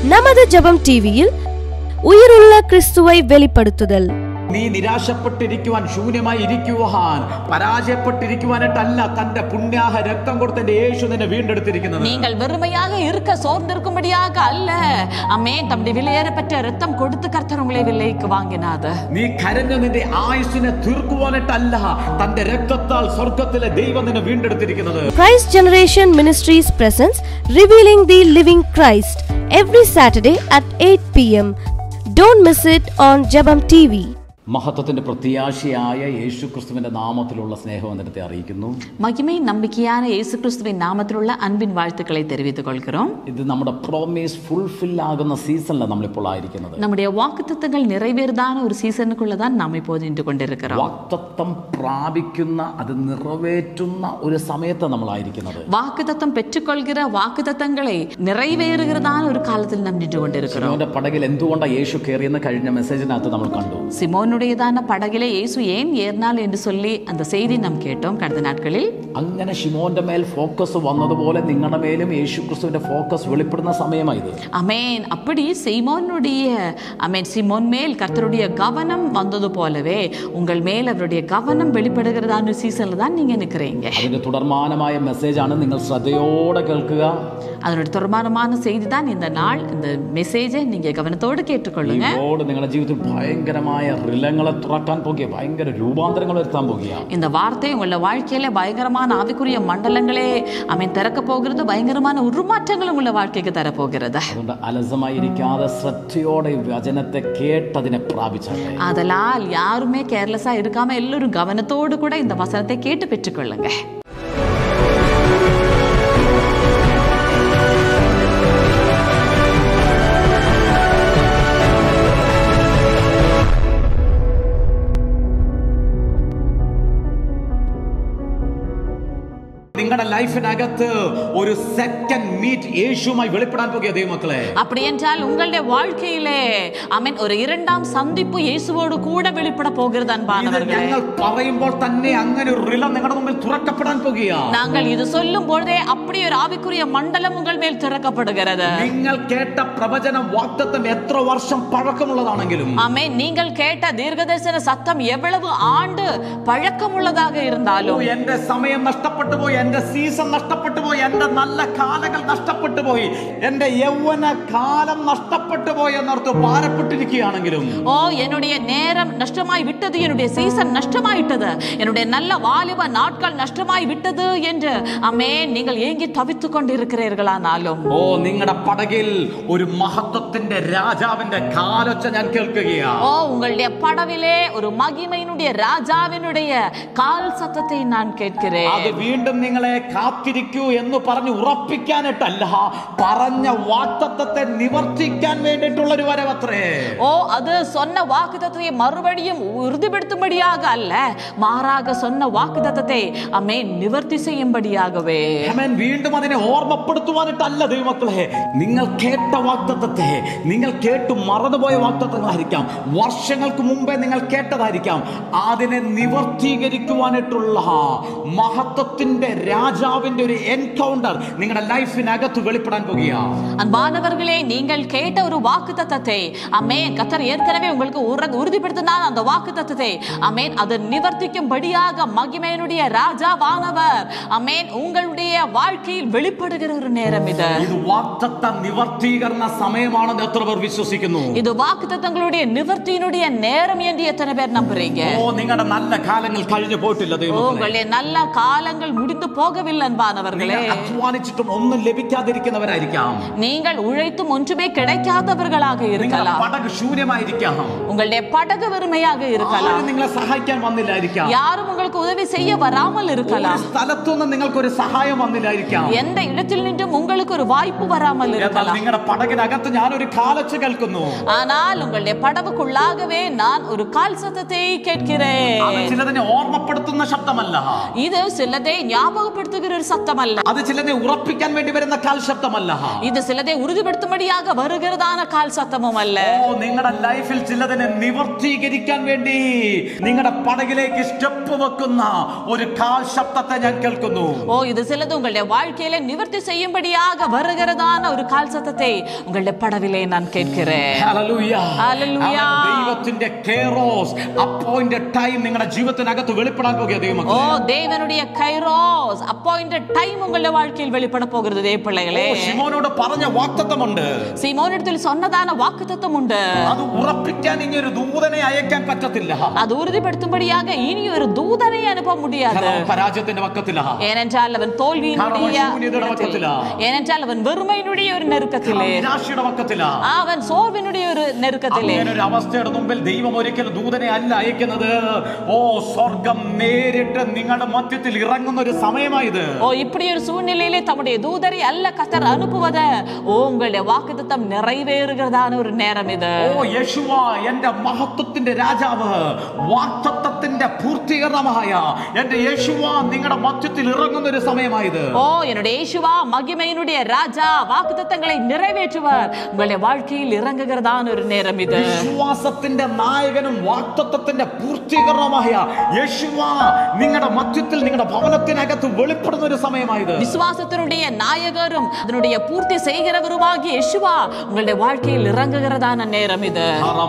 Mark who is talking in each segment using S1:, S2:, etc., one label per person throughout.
S1: நமது ஜெபம் டிவியில் உயிருள்ள கிறிஸ்துவை வெளிப்படுத்துதல்.
S2: നീ നിരാശപ്പെട്ടിരിക്കുവാൻ, ശൂന്യമായി ഇരിക്കുവാൻ, പരാജയപ്പെട്ടിരിക്കുവാനായിട്ടല്ല തന്റെ പുണ്യാഹ രക്തം കൊടുത്തന്റെ യേശു നിന്നെ വീണ്ടെടുത്തിരിക്കുന്നത്.
S3: நீங்கள் வெறுமையாக இருக்க சோர்ந்திருக்கும்படியாக அல்ல. ஆமென். தம்முடைய விலையேறப்பட்ட ரத்தம் கொடுத்து கர்த்தர் உங்களை விலைக்கு வாங்கினார்.
S2: നീ കരഞ്ഞ നിന്റെ ആയുസ്സിനെ തീർക്കുവാനായിട്ടല്ല തന്റെ രക്തത്താൽ സ്വർഗ്ഗത്തിലെ ദൈവം നിന്നെ വീണ്ടെടുത്തിരിക്കുന്നത്.
S1: Christ Generation Ministries presents Revealing the Living Christ every Saturday at 8 p.m. Don't miss it on Jabam TV.
S2: മഹത്വത്തിന്റെ പ്രത്യാശയായ യേശു ക്രിസ്തുവിന്റെ നാമത്തിലുള്ള സ്നേഹവന്ദനത്തെ അറിയിക്കുന്നു.
S3: மகிமை நம்பிக்கையான இயேசு கிறிஸ்துவின் நாமத்திലുള്ള அன்பின் வாழ்த்துக்களை தெரிவித்துக் கொள்கிறோம்.
S2: ഇത് നമ്മുടെ പ്രോമിസ് ഫുൾഫിൽ ആകുന്ന സീസണിലാണ് നമ്മളിപ്പോൾ ആയിരിക്കുന്നത്.
S3: நம்முடைய வாக்குத்தத்தங்கள் நிறைவேறுதான ஒரு சீசனுக்குள்ள தான் நாம் ഇപ്പോൾ நின்று கொண்டிருக்கிறோம்.
S2: വാഗ്ദത്തം പ്രാപിക്കുന്ന, അത് നിറവേറ്റുന്ന ഒരു സമയത്താണ് നമ്മൾ ആയിരിക്കുന്നത്.
S3: வாக்குத்தத்தம் பெற்றுக்கொள்கிற, வாக்குத்தத்தங்களை நிறைவேறுகிறதான ஒரு காலத்தில் நாம் நின்று கொண்டிருக்கிறோம்.
S2: ശിമോന്റെ പടകിൽ എന്തുകൊണ്ടാണ് യേശു കയറിയെന്ന് കഴിഞ്ഞ മെസ്സേജിനകത്ത് നമ്മൾ കണ്ടു.
S3: சிமோனுடையதான படகிலே இயேசு ஏன் ஏறினார் என்று சொல்லி அந்த செய்தி நாம் கேட்டோம் கடந்த நாட்களில்.
S2: അങ്ങനെ ശിമോന്റെ മേൽ ഫോക്കസ് വന്നതുപോലെ നിങ്ങളുടെ മേലും യേശു ക്രിസ്തുവിന്റെ ഫോക്കസ് വെളിപ്പെടുന്ന സമയമായത്.
S3: ஆமென். அப்படி சிமோன் மேல் கர்த்தருடைய கவனம் வந்தது போலவே உங்கள் மேல் அவருடைய கவனம் வெளிப்படுகிறதான சீசன்ல தான் நீங்க நிக்கிறீங்க.
S2: അതിന്റെ തുടർമാനമായ മെസ്സേജാണ്, നിങ്ങൾ ശ്രദ്ധയോടെ കേൾക്കുക.
S3: அதனுடைய தொடர்மானமான செய்தி தான் இந்த நாள். இந்த மெசேஜை நீங்க கவனத்தோடு கேட்டுக்கொள்ளுங்க.
S2: നിങ്ങളുടെ ജീവിതത്തിൽ ഭയങ്കരമായ റിലങ്ങളെ തുറക്കാൻ പോകുക, ഭയങ്കര രൂപാന്തരങ്ങൾ വരുത്താൻ പോകുക.
S3: இந்த வார்த்தை உங்களோட வாழ்க்கையில பயங்கரமான ஆவிக்குரிய மண்டலங்களே திறக்க போகிறது, பயங்கரமான உருமாற்றங்கள் உங்களோட வாழ்க்கைக்கு தர போகிறது.
S2: അതുകൊണ്ട് അലസമായിരിക്കാതെ ശ്രദ്ധയോടെ വചനത്തെ കേട്ടതിനെ പ്രാപിച്ചാട്ടെ.
S3: அதனால் யாருமே கேர்லெஸ்ஸா இருக்காம எல்லாரும் கவனத்தோடு கூட இந்த வசனத்தை கேட்டு பெற்றுக்கொள்ளுங்க.
S2: നിങ്ങളുടെ ലൈഫിനകത്ത് ഒരു സെക്കൻഡ് മീറ്റ് യേശുവുമായി വെളിപ്പെടാൻ പോകുക ദൈവമക്കളെ.
S3: அப்படி என்றால் உங்களுடைய வாழ்க்கையிலே ஒரு இரண்டாம் சந்திப்பு இயேசுவோடு கூட வெளிப்பட போகிறது அன்பானவர்களே.
S2: ഞങ്ങൾ പറയുമ്പോൾ തന്നെ അങ്ങനെ ഒരു റില നിങ്ങളുടെ മുമ്പിൽ തുറക്കപ്പെടാൻ പോകുക.
S3: நாங்கள் இது சொல்லும் பொழுதே அப்படி ஒரு ஆவிக்குரிய மண்டலம் உங்கள் மேல் திறக்கப்படுகிறது.
S2: നിങ്ങൾ കേട്ട പ്രവചനം, വാഗ്ദത്തം എത്ര വർഷം പഴക്കമുള്ളതാണെങ്കിലും,
S3: ஆமென், நீங்கள் கேட்ட தீர்க்கதரிசன சத்தம் எவ்வளவு ஆண்டு பழக்கமுள்ளதாக இருந்தாலும்,
S2: എന്റെ സമയം നഷ്ടപ്പെട്ടു പോയി, എന്റെ സീസൺ നഷ്ടപ്പെട്ടു പോയി, എന്റെ നല്ല കാലങ്ങൾ നഷ്ടപ്പെട്ടു പോയി, എന്റെ യൗവന കാലം നഷ്ടപ്പെട്ടു പോയി എന്നോർത്ത് ഭാരപ്പെട്ടിരിക്കുകയാണെങ്കിലും,
S3: என்னுடைய நேரம் நஷ்டமாய் விட்டது, என்னுடைய சீசன் நஷ்டமாயிட்டது, என்னுடைய நல்ல வாலிப நாட்கள் நஷ்டமாய் விட்டது என்று ஆமென் நீங்கள் ஏங்கி தவித்துக் கொண்டிருக்கிறீர்களானாலும்,
S2: നിങ്ങളുടെ പടകിൽ ഒരു മഹത്വത്തിന്റെ രാജാവിന്റെ കാലൊച്ച ഞാൻ കേൾക്കുകയാണ്.
S3: உங்களுடைய படவிலே ஒரு மகிமையினுடைய ராஜாவினுடைய கால் சத்தத்தை நான் கேட்கிறேன்.
S2: അത് വീണ്ടും നിങ്ങളെ കാത്തിരിക്കൂ എന്ന് പറഞ്ഞ് ഉറപ്പിക്കാനായിട്ടല്ല, പറഞ്ഞ വാഗ്ദത്തത്തെ നിവർത്തിക്കാൻ വേണ്ടിയിട്ടുള്ള ഒരു വരവത്രേ.
S3: அது சொன்ன வாக்குத்தத்தத்தை மறுபடியும் உறுதிப்படுத்தும்படியாக அல்ல, மாறாக சொன்ன வாக்குத்தத்தத்தை நிவர்த்தி செய்யும்படியாகவே.
S2: വീണ്ടും അതിനെ ഓർമ്മപ്പെടുത്തുവാനായിട്ടല്ല ദൈവമക്കളെ. നിങ്ങൾ കേട്ട വാഗ്ദത്തത്തെ, നിങ്ങൾ കേട്ടു മറന്നുപോയ വാഗ്ദത്തങ്ങളായിരിക്കാം, വർഷങ്ങൾക്ക് മുമ്പേ നിങ്ങൾ കേട്ടതായിരിക്കാം, അതിനെ നിവർത്തീകരിക്കുവാനായിട്ടുള്ള മഹത്വത്തിന്റെ രാജാവിന്റെ ഒരു എൻകൗണ്ടർ നിങ്ങളുടെ ലൈഫിനകത്ത് വെളിപ്പെടാൻ പോകുകയാണ്.
S3: அன்பானவர்களே, நீங்கள் கேட்ட ஒரு வாக்குத்தத்தத்தை கர்த்தர் ஏற்கனவே உங்களுக்கு உறுதிப்படுத்தினார். அந்த வாக்குத்தத்தத்தை அது நிவர்த்திக்கும்படியாக மகிமையினுடைய ராஜாவானவர் உங்களுடைய வாழ்க்கையில் வெளிப்படுகிற ஒரு நேரம் இது.
S2: ഇത് വാഗ്ദത്ത നിവർത്തീകരണ സമയമാണെന്ന് എത്ര പേർ വിശ്വസിക്കുന്നു?
S3: இது வாக்குத்தத்தங்களுடைய நிவர்த்தியினுடைய நேரம் என்று எத்தனை பேர் நம்புறீங்க?
S2: നിങ്ങളുടെ നല്ല കാലങ്ങൾ കഴിഞ്ഞു പോയിട്ടില്ല ദൈവമക്കളെ.
S3: உங்களுடைய நல்ல காலங்கள் முடிந்து போகவில்லை அன்பானவர்களே.
S2: അധ്വാനിച്ചിട്ടും ഒന്നും ലഭിക്കാതിരിക്കുന്നവരായിരിക്കാം.
S3: நீங்கள் உழைத்தும் ஒன்றுமே கிடைக்காதவர்களாக இருக்கலாம்.
S2: പടക് ശൂന്യമായിരിക്കാം.
S3: உங்களுடைய படகு வெறுமையாக இருக்கலாம்.
S2: നിങ്ങളെ സഹായിക്കാൻ വന്നില്ലായിരിക്കാം.
S3: யாரும் உங்களுக்கு உதவி செய்ய வராமல் இருக்கலாம்.
S2: സ്ഥലത്തുനിന്ന് നിങ്ങൾക്ക് ഒരു സഹായം വന്നില്ലായിരിക്കാം.
S3: எந்த இடத்தில் நின்றும் உங்களுக்கு ஒரு வாய்ப்பு வராமல் இருக்கலாம்.
S2: നിങ്ങളുടെ പടകിനകത്ത് ഞാൻ ഒരു കാലൊച്ച കേൾക്കുന്നു.
S3: ஆனால் உங்களுடைய படகுக்குள்ளாகவே நான் ஒரு கால் சத்தத்தை கேட்கிறேன்.
S2: ചിലതിനെ ഓർമ്മപ്പെടുത്തുന്ന ശബ്ദമല്ല.
S3: இது சிலதை ஞாபகம் ஞாபகப்படுத்துகிற ஒரு சத்தம் அல்ல.
S2: അത് ചിലരെ ഉറപ്പിക്കാൻ വേണ്ടി വരുന്ന കാൽ ശബ്ദമല്ല.
S3: ഇത് ചിലരെ ഉറുതിപ്പെടുത്തുമ്പടിയാക വരുகிறதான കാൽ സത്തമും അല്ല.
S2: നിങ്ങളുടെ ലൈഫിൽ ചിലതിനെ നിവർത്തീകരിക്കാൻ വേണ്ടി നിങ്ങളുടെ പടകിലേക്ക് സ്റ്റെപ്പ് വെക്കുന്ന ഒരു കാൽ ശബ്ദത്തെ ഞാൻ കേൾക്കുന്നു.
S3: ഇത് ചിലത് ഉങ്ങളുടെ வாழ்க்கையில നിവർത്തി ചെയ്യുമ്പടിയാക വരുகிறதான ഒരു കാൽ സത്തത്തെ ഉങ്ങളുടെ പടവിലെ ഞാൻ കേൾக்கிறேன்.
S2: Hallelujah
S3: hallelujah.
S2: ദൈവത്തിന്റെ കൈറോസ് അപ്പോയിന്റഡ് ടൈം നിങ്ങളുടെ ജീവിതത്തിനകത്ത് വെളിപ്പെടാൻ പോകുക ദൈവമക്കളെ.
S3: தேவனுடைய கைரோஸ் அப்பாயிண்டட் டைம் உங்களுடைய வாழ்க்கையில் வெளிப்பட போகிறது தேவ பிள்ளைகளே.
S2: ശിമോനോട് പറഞ്ഞ വാഗ്ദത്തമുണ്ട്.
S3: ശിമോനിடത്തിൽ சொன்னதான വാഗ്ദത്തം ഉണ്ട്.
S2: അത് ഉറപ്പിക്കാൻ ഇനി ഒരു ദൂതനെ അയക്കാൻ പറ്റത്തില്ല.
S3: അത് ഉறுதிப்படுத்தும்படியாக இனி ஒரு தூதனை அனுப்ப முடியாது.
S2: പരാജയത്തിന്റെ വക്കത്തിലാ.
S3: ஏனென்றால் அவன் தோல்வியினுடைய வக்கத்திலா. ஏனென்றால் அவன் வெறுமையினுடைய ഒരു നെരുക്കത്തിലേ.
S2: നിരാശയുടെ വക്കത്തിലാ.
S3: അവൻ സോർവിനുடைய ഒരു നെരുക്കത്തിലേ.
S2: അങ്ങനെ ഒരു അവസ്ഥയുടെ മുമ്പിൽ ദൈവം ഒരിക്കലും ദൂതനെ അല്ല അയക്കുന്നത്. സ്വർഗ്ഗം നേരിട്ട് നിങ്ങളുടെ മധ്യത്തിൽ ഇറങ്ങുന്ന ഒരു സമയമായത്.
S3: இப்படி ஒரு சூழ்நிலையிலே தம்முடைய தூதரை அல்ல கர்த்தர் அனுப்புவது உங்களுடைய வாக்குத்தத்தம் நிறைவேறுகிறதான ഒരു നേരം ഇത്.
S2: യേശുവ എന്റെ മഹത്വത്തിന്റെ രാജാവ്, വാഗ്ദത്തത്തിന്റെ പൂർത്തീകരണമായ എന്റെ യേശുവ നിങ്ങളുടെ മധ്യത്തിൽ ഇറങ്ങുന്ന ഒരു സമയമായത്.
S3: என்னுடைய യേശുവா மகிமையினுடைய ராஜா வாக்குத்தத்தங்களை நிறைவேற்றுவர் உங்களுடைய வாழ்க்கையில் இறங்குகிறதான ഒരു നേരം ഇത്.
S2: വിശ്വാസത്തിന്റെ നായകനും വാഗ്ദത്തത്തിന്റെ പൂർത്തീകരണമായ യേശുവ നിങ്ങളുടെ മധ്യത്തിൽ നിങ്ങളുടെ ഭവനത്തിനകത്ത് വെളിപ്പെടുന്ന ഒരു സമയമായത്.
S3: വിശ്വാസത്തിനുடைய നായകരും അതിനുடைய പൂർത്തി செய்கிறவருமாகிய യേശുവா உங்களுடைய வாழ்க்கையில் ഇറങ്ങുகிறதான നേരം ഇത്.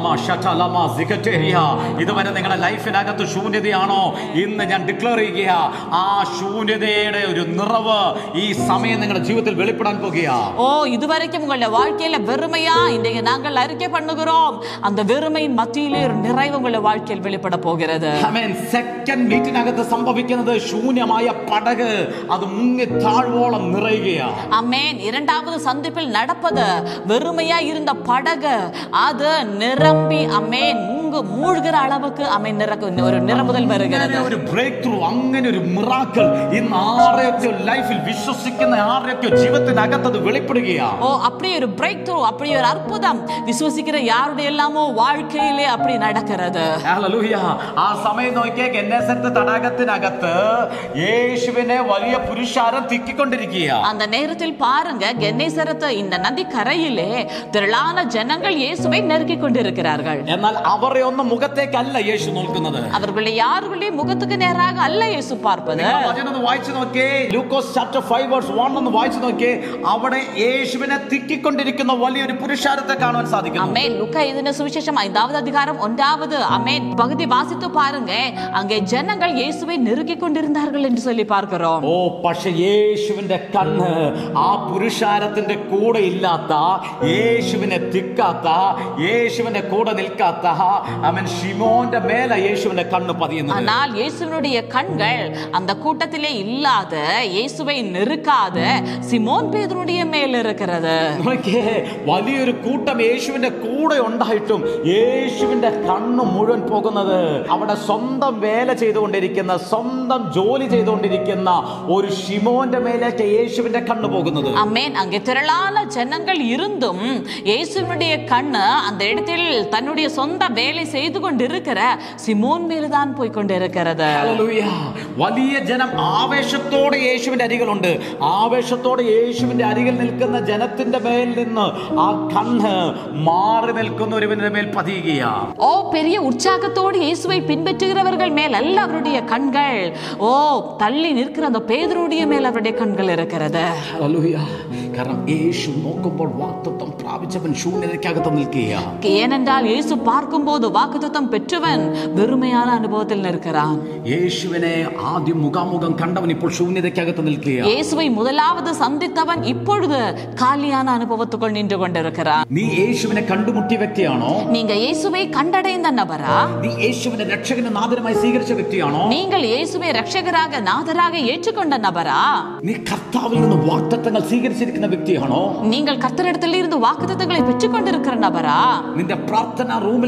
S2: ഇതുവരെ നിങ്ങളുടെ ലൈഫിനകത്ത് ശൂന്യതയാണോ? ഇന്ന് ഞാൻ ഡിക്ലെയർ ചെയ്യുക, ആ ശൂന്യതയുടെ ഒരു നിറവ് ഈ സമയം നിങ്ങളുടെ ജീവിതത്തിൽ വെളിപ്പെടാൻ പോകുക.
S3: இதுவரைக்கும் உங்களுடைய வாழ்க்கையில வெறுமையா இன்றைக்கு நாங்கள் அறிக்கை பண்ணுகிறோம். அந்த வெறுமையின் மத்தியிலே ஒரு நிறைவு உங்களுடைய வாழ்க்கையில் வெளிப்பட போகிறது.
S2: ആമേൻ. സെക്കൻഡ് മീറ്റിനകത്ത് സംഭവിക്കുന്നത് ശൂന്യമായ പടക് അത് മുങ്ങി താഴ്വോളം നിറയുകയാണ്.
S3: ആമേൻ. இரண்டாவது சந்திப்பில் நடப்பது வெறுமையா இருந்த படகு அது நிரம்பி ആമേൻ മൂழ்கிற அளவுக்கு ആമേൻ ഒരു നിറമുതൽ വരുகிறது.
S2: ഒരു ബ്രേക്ക് ത്രൂ, അങ്ങനെ ഒരു മിറാക്കിൾ ഇന്ന് ആരെയൊക്കെ ലൈഫിൽ വിശ്വസിക്കുന്ന ആരെയൊക്കെ ജീവിതത്തിനകത്ത് അത് വെളിപ്പെടുകയാണ്.
S3: அப்படி ஒரு பிரேக் த்ரூ, அப்படி ஒரு அற்புதம் விசுவாசிக்கிற யாருடைய எல்லாமோ வாழ்க்கையிலே அப்படி நடக்கிறது.
S2: ഹല്ലേലൂയ. ആ സമയം നോക്കിയേ, ഗെന്നേസരത്ത് തടാകത്തിനകത്ത് യേശുവിനെ വലിയ പുരുഷാരം തിക്കിക്കൊണ്ടിരിക്കുകയാണ്.
S3: அந்த நேரத்தில் பாருங்க, கென்னேசரத்து இந்த நதி கரையிலே திரளான ஜனங்கள் இயேசுவை நெருக்கிக் கொண்டிருக்கிறார்கள்.
S2: എന്നാൽ അവരെ ഒന്നും മുഖത്തേക്കല്ല യേശു നോക്കുന്നത്.
S3: அவர்களுடைய யாருடைய முகத்துக்கு நேராக அல்ல இயேசு பார்ப்பது.
S2: വചനം വായിച്ചു നോക്കിയേ, ലൂക്കോസ് ചാപ്റ്റർ 5 വേഴ്സ് 1 ഒന്ന് വായിച്ചു നോക്കിയേ. അവിടെ യേശുവിനെ തിക്കിക്കൊണ്ടിരിക്കുന്ന വലിയൊരു പുരുഷാരത്തെ കാണാൻ സാധിക്കുന്നു.
S3: ஆமென். லூக்கா எழுதின சுவிசேஷம் 5வது அதிகாரம் 1வது ஆமென் பகுதி வாசித்து பாருங்க. அங்கே ஜனங்கள் இயேசுவை நெருக்கிக் கொண்டிருந்தார்கள் என்று சொல்லி பார்க்கிறோம்.
S2: പക്ഷേ യേശുവിന്റെ കണ്ണ് ആ പുരുഷാരത്തിന്റെ കൂടെ ഇല്ലാത്ത, യേശുവിനെ തിക്കാത്ത, യേശുവിന്റെ കൂടെ നിൽക്കാത്ത അവൻ ശിമോന്റെ മേലെ യേശുവിന്റെ കണ്ണ് പതിയുന്നത്.
S3: ஆனால் இயேசுவினுடைய கண்கள் அந்த கூட்டத்திலே இல்லாத, இயேசுவை நெருக்காத சிமோன் பேதுருடைய மேல் இருக்கிறது.
S2: വലിയൊരു കൂട്ടം യേശുവിന്റെ കൂടെ ഉണ്ടായിട്ടും യേശുവിന്റെ കണ്ണ് മുഴുവൻ പോകുന്നത് അവിടെ സ്വന്തം വേല ചെയ്തുകൊണ്ടിരിക്കുന്ന, സ്വന്തം ജോലി ചെയ്തുകൊണ്ടിരിക്കുന്ന ഒരു ശിമോന്റെ മേലേക്ക് യേശുവിന്റെ കണ്ണ് പോകുന്നത്.
S3: ஆமென். அங்கே திரளான ஜனங்கள் இருந்தும் இயேசுவினுடைய கண்ணு அந்த இடத்தில் தன்னுடைய சொந்த வேலை செய்து கொண்டிருக்கிற சிமோன் மேல்தான் போய் கொண்டிருக்கிறது.
S2: ഹല്ലേലൂയ. വലിയ ജനം ആവേശത്തോടെ യേശുവിന്റെ അരികിലുണ്ട്. ആവേശത്തോടെ യേശുവിന്റെ അരികിൽ നിൽക്കുന്ന ജനത്തിന്റെ മേൽ നിന്ന് ആ കണ്ണ് മാറി നിൽക്കുന്ന ഒരുവന്റെ മേൽ പതിയുകയാണ്.
S3: பெரிய உற்சாகத்தோடு இயேசுவை பின்பற்றுகிறவர்கள் மேல் அல்ல அவருடைய கண்கள். தள்ளி நிற்கிற அந்த பேதுருடைய மேல் அவருடைய கண்கள் இருக்கிறது.
S2: ഹല്ലേലൂയ. കാരണം യേശു നോക്കുമ്പോൾ വാഗ്ദത്തം പ്രാപിച്ചവൻ ശൂന്യതയ്ക്കകത്ത് നിൽക്കുകയാണ്.
S3: ஏனென்றால் இயேசு பார்க்கும்போது வாக்குத்தத்தம் பெற்றவன் வெறுமையான அனுபவத்தில் நிற்கிறான்.
S2: യേശുവിനെ ആദ്യം മുഖാമുഖം കണ്ടവൻ ഇപ്പോൾ ശൂന്യതയ്ക്കകത്ത് നിൽക്കുകയാണ്.
S3: இயேசுவை முதலாவது சந்தித்தவன் இப்பொழுது காலியான அனுபவத்துக்குள் நின்று கொண்டிருக்கிறான்.
S2: നീ യേശുവിനെ കണ്ടുമുട്ടിയ വ്യക്തിയാണോ?
S3: நீங்க இயேசுவை கண்டடைந்த நபரா?
S2: നീ യേശുവിനെ രക്ഷകനും നാഥനുമായി സ്വീകരിച്ച വ്യക്തിയാണോ?
S3: நீங்கள் இயேசுவை രക്ഷകராக നാഥராக ஏற்றுக்கொண்ட நபரா?
S2: നീ കർത്താവിൽ നിന്ന് വാഗ്ദത്തങ്ങൾ സ്വീകരിച്ചിരിക്കുന്ന വ്യക്തിയാണോ?
S3: நீங்கள் கர்த்தரிடத்தில் இருந்து வாக்குத்தத்தங்களை பெற்றுக்கொண்டிருக்கிற நபரா?
S2: നിന്റെ പ്രാർത്ഥനാ റൂമിൽ നീ ചില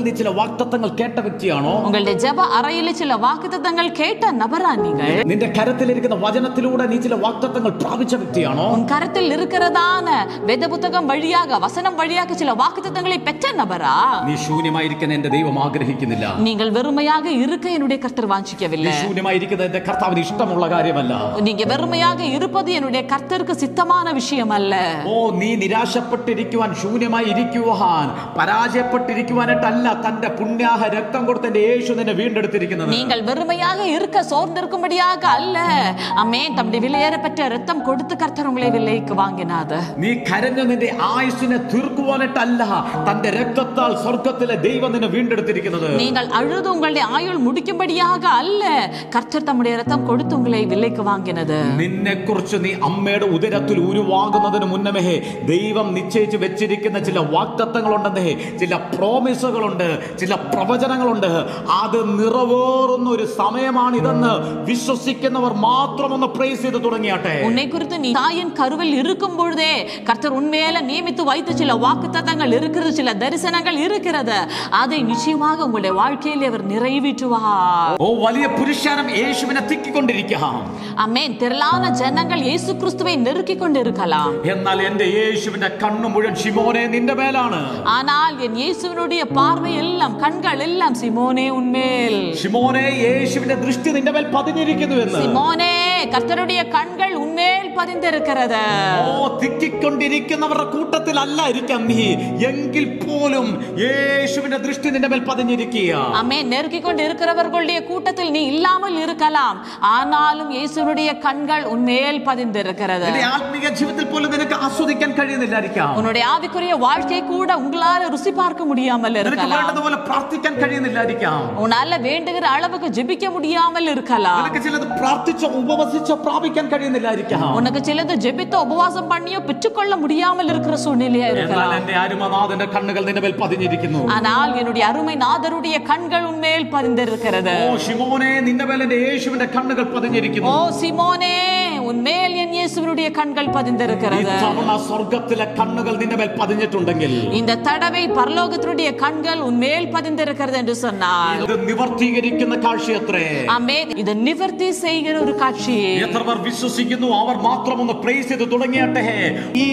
S2: വാഗ്ദത്തങ്ങൾ കേട്ട വ്യക്തിയാണോ?
S3: உங்களுடைய ஜெப அறையிலே சில வாக்குத்தத்தங்கள் கேட்ட நபரா நீங்கள்?
S2: നിന്റെ കരത്തിലിരിക്കുന്ന വചനത്തിലൂടെ നീ ചില വാഗ്ദത്തങ്ങൾ പ്രാപിച്ച വ്യക്തിയാണോ?
S3: உன் கரத்தில் இருக்கிறதான வேத புத்தகம் வழியாக வசனம் வழியாக சில வாக்குத்தத்தங்களை பெற்ற நபரா?
S2: നീ ശൂന്യമായിരിക്കാൻ എന്റെ ദൈവം ആഗ്രഹിക്കുന്നില്ല.
S3: நீங்கள் வெறுமையாக இருக்க என்னுடைய கர்த்தர் வாஞ்சிக்கவில்லை.
S2: നീ ശൂന്യമായിരിക്കുന്നത് എന്റെ കർത്താവിന് ഇഷ്ടമുള്ള കാര്യമല്ല.
S3: நீங்க வெறுமையாக இருப்பது என்னுடைய கர்த்தருக்கு சித்தமான விஷயம் அல்ல.
S2: ഓ നീ നിരാശപ്പെട്ടിരിക്കുവാൻ, ശൂന്യമായി ഇരിക്കുവാൻ, പരാജയപ്പെട്ടിരിക്കുവാനായിട്ടല്ല തന്റെ പുണ്യാഹ രക്തം കൊടുത്ത് എന്റെ യേശു നിന്നെ വീണ്ടെടുത്തിരിക്കുന്നത്.
S3: நீங்கள் வெறுமையாக இருக்க சோர்ந்திருக்கும்படியாக அல்ல. ஆமென். தம்முடைய விலையேறப்பட்ட ரத்தம் கொடுத்து கர்த்தர் உங்களை விலைக்கு வாங்கினார்.
S2: നീ കരഞ്ഞു നിന്റെ ആയുസ്സിനെ തീർക്കുവാനായിട്ടല്ല തന്റെ രക്തത്താൽ സ്വർഗ്ഗത്തിലെ ദൈവം നിന്നെ വീണ്ടെടുത്തിരിക്കുന്നത്.
S3: நீங்கள் அழுது உங்களுடைய ஆயுள் முடிக்கும்படியாக அல்ல, கர்த்தர் தம்முடைய ரத்தம் கொடுத்து உங்களை விலைக்கு வாங்கினது.
S2: നിന്നെ കുറിച്ച് നീ അമ്മയുടെ ഉദരത്തിൽ ഉരുവാകുന്നതിന് മുന്നമേ ദൈവം നിശ്ചയിച്ച് വെച്ചിരിക്കുന്ന ചില വാഗ്ദത്തങ്ങളുണ്ടെന്നേ, ചില പ്രോമിസുകളുണ്ട്, ചില പ്രവചനങ്ങളുണ്ട്. അത് നിറവേറുന്ന ഒരു സമയമാണ് ഇതെന്ന് വിശ്വസിക്കുന്നവർ മാത്രം ഒന്ന് പ്രൈസ് ചെയ്ത് തുടങ്ങിയാട്ടെ.
S3: உன்னை குறித்து நீ தாயின் கருவில் இருக்கும் பொழுதே கர்த்தர் உண்மையில நியமித்து வைத்த சில வாக்குத்தத்தங்கள் இருக்கிறது, சில தரிசனங்கள் இருக்கிறது. அதை நிச்சயமாக உங்களுடைய வாழ்க்கையில் அவர் நிறைவேற்றுவார்.
S2: ഓ വലിയ പുരുഷാരം യേശുവിനെ തിക്കിക്കൊണ്ടിരിക്കാം.
S3: ആമേൻ. திரளான ஜனங்கள் இயேசு கிறிஸ்துவை நெருக்கிக் கொண்டிருக்கலாம்.
S2: എന്നാൽ എന്റെ യേശുവിന്റെ കണ്ണു മുഴുവൻ ശിമോനെ നിന്റെ മേലാണ്.
S3: ஆனால் என் இயேசுவினுடைய பார்வை எல்லாம், கண்கள் எல்லாம் சிமோனே உன்மேல்.
S2: ശിമോനെ യേശുവിന്റെ ദൃഷ്ടി നിന്റെ മേൽ പതിഞ്ഞിരിക്കുന്നു എന്ന്.
S3: சிமோனே கர்த்தருடைய கண்கள் உன்மேல் பதிந்திருக்கிறது.
S2: ഓ തിക്കിക്കൊണ്ടിരിക്കുന്നവരുടെ കൂട്ടത്തിൽ അല്ല ഇരിക്കാം നീ, എങ്കിൽ പോലും യേശുവിന്റെ ദൃഷ്ടി നിന്റെ മേൽ പതിഞ്ഞിരിക്കുക.
S3: ஆமென். நெருக்கிக் கொண்டு இருக்கிறவர்களுடைய கூட்டத்தில் நீ இல்லாமல் இருக்கலாம், ஆனாலும் இயேசுவினுடைய கண்கள் உன்மேல் பதிந்திருக்கிறது.
S2: നിന്റെ ആത്മീയ ജീവിതത്തിൽ പോലും നിനക്ക് ആസ്വദിക്കാൻ കഴിയുന്നില്ലായിരിക്കാം.
S3: உன்னுடைய ஆவிக்குரிய வாழ்க்கை கூட உங்களால ருசி பார்க்க முடியாமல்
S2: നിനക്ക്
S3: இருக்கலாம்.
S2: വേണ്ടതുപോലെ പ്രാർത്ഥിക്കാൻ കഴിയുന്നില്ലായിരിക്കാം.
S3: உன்னால வேண்டுகிற அளவுக்கு ஜெபிக்க முடியாமல் இருக்கலாம்.
S2: നിനക്ക് ചിലത് പ്രാർത്ഥിച്ചോ ഉപവസിച്ചോ പ്രാപിക്കാൻ കഴിയുന്നില്ലായിരിക്കാം.
S3: உனக்கு சிலது ஜெபித்தோ உபவாசம் பண்ணியோ பெற்றுக்கொள்ள முடியாமல் இருக்கிற சூழ்நிலையா
S2: എന്നാൽ
S3: இருக்கலாம்.
S2: എന്റെ അരുമനാഥന്റെ കണ്ണുകൾ നിന്റെ മേൽ പതിഞ്ഞിരിക്കുന്നു.
S3: ஆனால் என்னுடைய அருமை நாதருடைய கண்கள் உன்மேல் பதிந்திருக்கிறது.
S2: ഓ ശിമോനെ നിന്റെ മേൽ എന്റെ യേശുവിന്റെ കണ്ണുകൾ പതിഞ്ഞിരിക്കുന്നു.
S3: ஓ சிமோனே உன்மேல் என் இயேசுவினுடைய கண்கள் பதிந்திருக்கிறது.
S2: ഇത്തവണ സ്വർഗ്ഗത്തിലെ കണ്ണുകൾ നിന്റെ മേൽ പതിഞ്ഞിട്ടുണ്ടെങ്കിൽ,
S3: இந்த தடவை பரலோகத்தினுடைய கண்கள் உன்மேல் பதிந்திருக்கிறது என்று சொன்னால்,
S2: ഇത് നിവർത്തീകരിക്കുന്ന കാഴ്ചയത്രേ.
S3: ஆமென். இது நிவர்த்தி செய்கிற ஒரு காட்சி.
S2: എത്ര പേർ വിശ്വസിക്കുന്നു അവർ മാത്രം ഒന്ന് പ്രൈസ് ചെയ്ത് തുടങ്ങിയട്ടെ. ഈ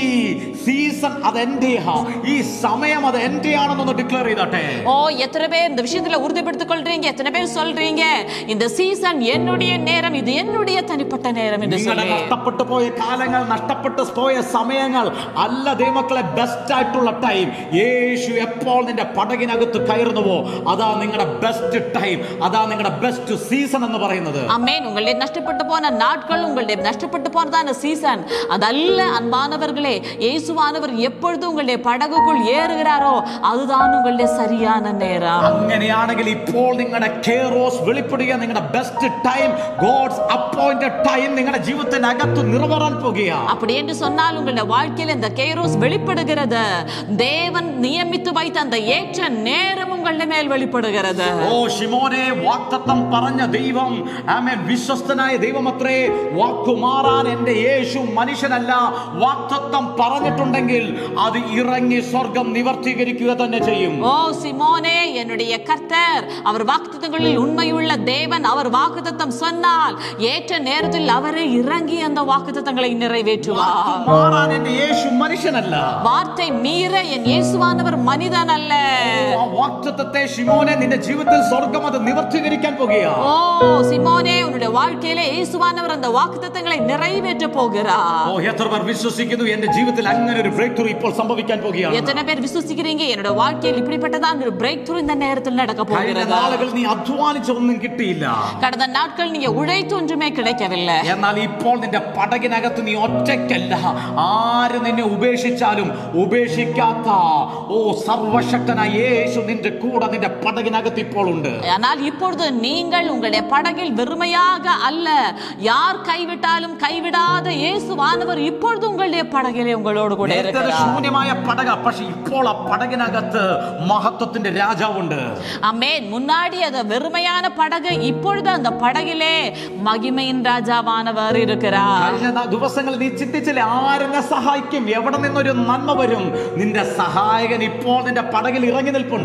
S2: സീസൺ അത് എന്റെയാ, ഈ സമയം അത് എന്റെയാണെന്നൊന്ന് ഡിക്ലെയർ ചെയ്തട്ടെ.
S3: ஓ எத்தனை பேர் இந்த விஷயத்துல உறுதிப்படுத்திக் கொள்றீங்க? எத்தனை பேர் சொல்றீங்க இந்த சீசன் என்னுடைய நேரம், இது என்னுடைய தனிப்பட்ட நேரம் என்று சொல்லி.
S2: നഷ്ടപ്പെട്ടു പോയ കാലങ്ങൾ, നഷ്ടപ്പെട്ടു പോയ സമയങ്ങൾ അല്ല ദൈവമക്കളെ, ബെസ്റ്റ് ആയിട്ടുള്ള ടൈം. യേശു എപ്പോൾ നിന്റെ പടകിനകത്ത് കയറുന്നുവോ അതാ നിങ്ങളുടെ ബെസ്റ്റ് ടൈം, അതാ നിങ്ങളുടെ ബെസ്റ്റ് സീസൺ എന്ന് പറയുന്നത്.
S3: ஆமென். உங்களுடைய நஷ்டப்பட்டு போன நாட்கள், உங்களுடைய நஷ்டப்பட்டு போனதான சீசன் அதல்ல அன்பானவர்களே. இயேசுவானவர் எப்பொழுது உங்களுடைய படகுக்குள் ஏறுகிறாரோ அதுதான் உங்களுடைய சரியான நேரம்.
S2: അങ്ങനെയാണെങ്കിൽ ഇപ്പോൾ നിങ്ങളുടെ കെയറോസ് വെളിപ്പെടുക, നിങ്ങളുടെ best time, God's appointed time നിങ്ങളുടെ ജീവിതത്തിനകത്ത് നിറവേറാൻ പോകുക.
S3: அப்படி என்று சொன்னால் உங்களுடைய வாழ்க்கையில் இந்த கேரோஸ் வெளிப்படுகிறது. தேவன் நியமித்து வைத்த அந்த ஏற்ற நேரம் உங்களுடைய மேல் வெளிப்படுகிறது.
S2: ഓ ശിമോനെ, വാഗ്ദത്തം പറഞ്ഞ ദൈവം, ആമേൻ, വിശ്വസ്തനായ ദൈവമത്രേ. വാക്കുമാറാൻ എന്റെ യേശു മനുഷ്യനല്ല. വാഗ്ദത്തം പറഞ്ഞിട്ടുണ്ടെങ്കിൽ അത് ഇറങ്ങി സ്വർഗം നിവർത്തീകരിക്കുക തന്നെ ചെയ്യും.
S3: ஓ சிமோனே, என்னுடைய கர்த்தர் அவர் வாக்குத்தத்தங்களில் உண்மையுள்ள தேவன். அவர் வாக்குத்தத்தம் சொன்னால் ஏற்ற நேரத்தில் அவரே இறங்கி அந்த வாக்குத்தத்தங்களை நிறைவேற்றுவார்.
S2: വാക്കുമാറാൻ എന്റെ യേശു മനുഷ്യനല്ല.
S3: வார்த்தை மீற என் இயேசுவானவர் மனிதன் அல்ல.
S2: ആ വാഗ്ദത്തത്തെ ശിമോനെ നിന്റെ ജീവിതത്തിൽ സ്വർഗം അത് നിവർത്തീകരിക്കാൻ പോകുക.
S3: ஓ சிமோனே, உன்னுடைய வாழ்க்கையிலே இயேசுவானவர் அந்த வாக்குத்தத்தங்களை நிறைவேற்ற போகிறார்.
S2: ഓ എത്ര പേർ വിശ്വസിക്കുന്നു എന്റെ ജീവിതത്തിൽ അങ്ങനെ ഒരു ബ്രേക്ക് ത്രൂ ഇപ്പോൾ സംഭവിക്കാൻ പോകുകയാണ്?
S3: எத்தனை பேர் விசுவாசிக்கிறீங்க என்னோட வாழ்க்கையில் இப்படிப்பட்டதான் ஒரு பிரேக் த்ரூ இந்த நேரத்தில் நடக்க
S2: കഴിഞ്ഞ
S3: போகிறது?
S2: നാളുകൾ നീ അധ്വാനിച്ചൊന്നും കിട്ടിയില്ല.
S3: கடந்த நாட்கள் நீங்க உழைத்து ஒன்றுமே கிடைக்கவில்லை.
S2: എന്നാൽ ഇപ്പോൾ നിന്റെ പടകിനകത്ത് നീ ഒറ്റയ്ക്കല്ല. ആര് നിന്നെ ഉപേക്ഷിച്ചാലും ഉപേക്ഷിക്കാത്ത ഓ സർവശക്തനായ യേശു നിന്റെ കൂടെ നിന്റെ പടകിനകത്ത് ഇപ്പോൾ ഉണ്ട്.
S3: ஆனால் இப்பொழுது நீங்கள் உங்களுடைய படகில் வெறுமையாக அல்ல, யார் கைவிட்டாலும் கைவிடாத இயேசுவானவர் இப்பொழுது உங்களுடைய படகிலே உங்களோடு கூட இருக்கிறார்.
S2: ശൂന്യമായ പടക, പക്ഷെ ഇപ്പോൾ ആ പടകിനകത്ത് മഹത്വത്തിന്റെ രാജാവുണ്ട്.
S3: ஆமென். முன்னாடி அது வெறுமையான படகு, இப்பொழுது அந்த படகிலே மகிமையின் ராஜாவானவர் இருக்கிறார்.
S2: കഴിഞ്ഞ ദിവസങ്ങളിൽ നീ ചിന്തിച്ചില്ലേ, ആരെന്നെ സഹായിക്കും, എവിടെ നിന്നൊരു നന്മ വരും? നിന്റെ സഹായകൻ ഇപ്പോൾ നിന്റെ പടകിൽ ഇറങ്ങി നിൽപ്പുണ്ട്.